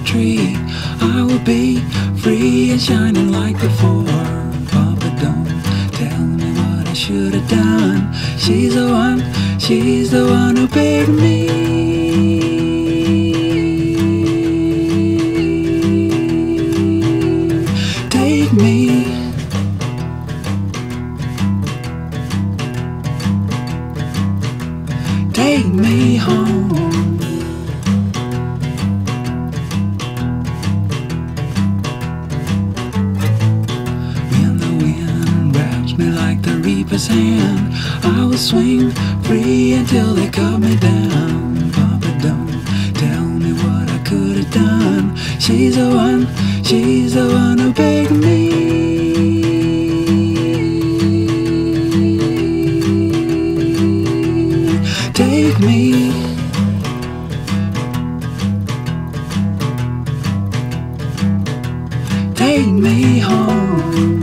tree, I will be free and shining like before. Papa, don't tell me what I should have done. She's the one who picked me. Take me, take me home. When the wind wraps me like the reaper's hand, I will swing free until they cut me down. Papa, don't tell me what I could have done. She's the one who picked me. Take me, take me home.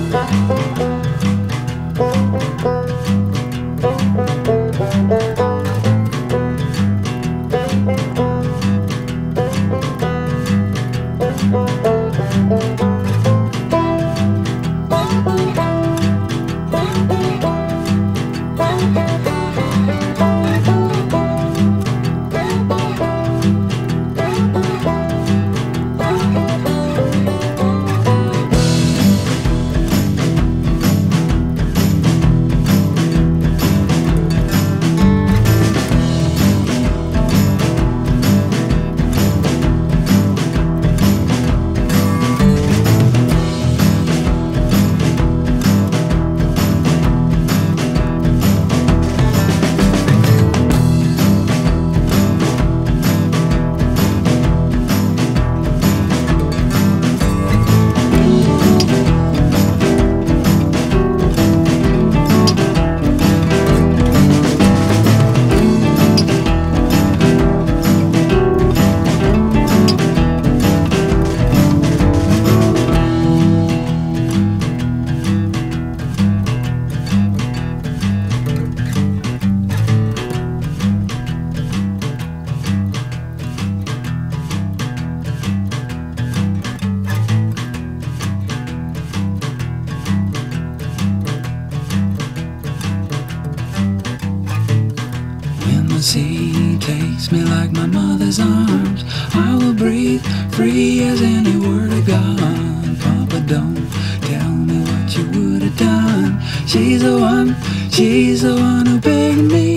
The sea takes me like my mother's arms, I will breathe free as any word of God. Papa, don't tell me what you would have done. She's the one who picked me.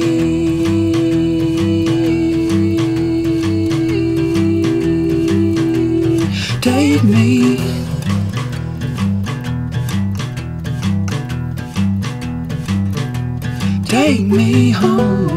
Take me, take me home.